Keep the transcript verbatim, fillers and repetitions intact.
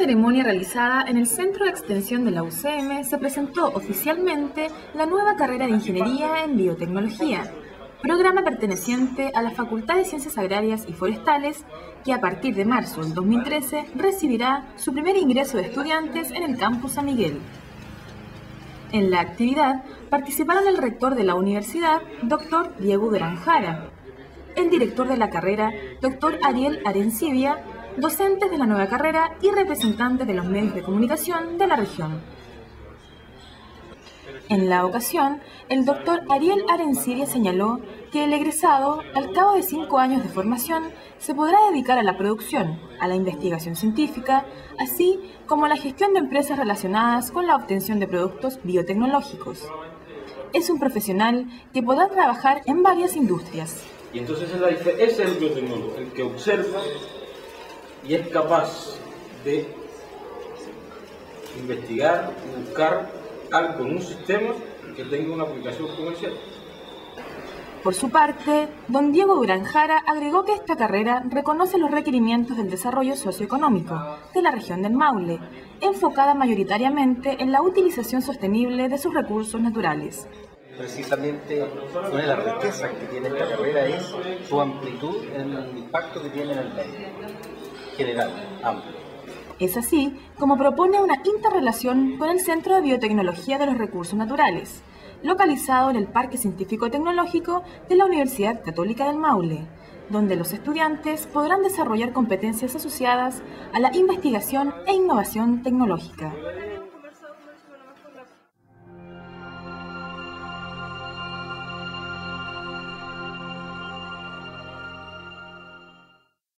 ceremonia realizada en el Centro de Extensión de la U C M se presentó oficialmente la nueva carrera de Ingeniería en Biotecnología, programa perteneciente a la Facultad de Ciencias Agrarias y Forestales, que a partir de marzo del dos mil trece recibirá su primer ingreso de estudiantes en el campus San Miguel. En la actividad participaron el rector de la universidad, doctor Diego Durán Jara, el director de la carrera, doctor Ariel Arencibia, docentes de la nueva carrera y representantes de los medios de comunicación de la región. En la ocasión, el doctor Ariel Arencibia señaló que el egresado, al cabo de cinco años de formación, se podrá dedicar a la producción, a la investigación científica, así como a la gestión de empresas relacionadas con la obtención de productos biotecnológicos. Es un profesional que podrá trabajar en varias industrias. Y entonces ese es el biotecnólogo, el que observa y es capaz de investigar, buscar algo en un sistema que tenga una aplicación comercial. Por su parte, don Diego Durán Jara agregó que esta carrera reconoce los requerimientos del desarrollo socioeconómico de la región del Maule, enfocada mayoritariamente en la utilización sostenible de sus recursos naturales. Precisamente una de las riquezas que tiene esta carrera es su amplitud en el impacto que tiene en el medio general, amplio. Es así como propone una interrelación con el Centro de Biotecnología de los Recursos Naturales, localizado en el Parque Científico Tecnológico de la Universidad Católica del Maule, donde los estudiantes podrán desarrollar competencias asociadas a la investigación e innovación tecnológica.